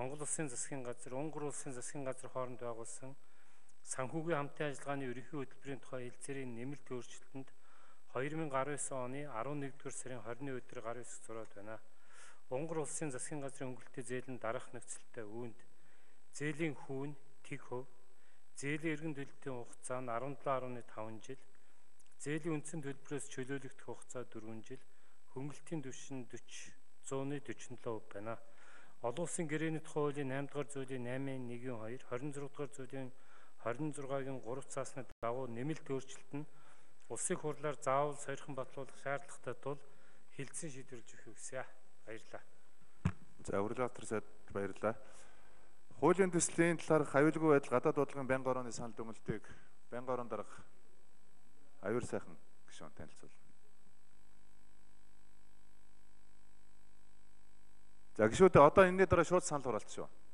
Монгол Улсын засгийн газар, Унгар улсын засгийн газар хооронд байгуулсан санхүүгийн хамтын ажиллагааны ерөнхий хөтөлбөрийн тухай хэлцээрийн нэмэлт өөрчлөлтөнд 2019 оны 11-р сарын 20-ны өдөр гар үсэг зураад байна. Унгар улсын засгийн газрын өнгөлтөө зээл нь дараах нөхцөлтэй үүнд зээлийн хүүн тэг хөв, зээлийн эргэн төлөлтийн хугацаа нь 17.5 жил, зээлийн үндсэн төлбөрөөс чөлөөлөгдөх хугацаа 4 жил, хөнгөлтийн түвшин 100.47% байна. Олон улсын гэрээний тухай хуулийн 8 дугаар зүйлийн 8-1-2, 26 дугаар зүйлийн 26-гийн 3 цаасны дагуу нэмэлт өөрчлөлт нь улсын хурлаар заавал сойрхон батлуулах шаардлагатай тул хэлтсэн шийдвэрлэж өгөх хүсье. Баярлалаа. За урилгатар сайд баярлалаа. Хуулийн төслийн талаарх аюулгүй байдал гадаад бодлогын байнгын орооны санал дүгнэлтийг байнгын ороон дарга аюул сайхан гишүүн танилцуулна. За гишүүдээ одоо энэний дараа шууд санал хураалт шүү.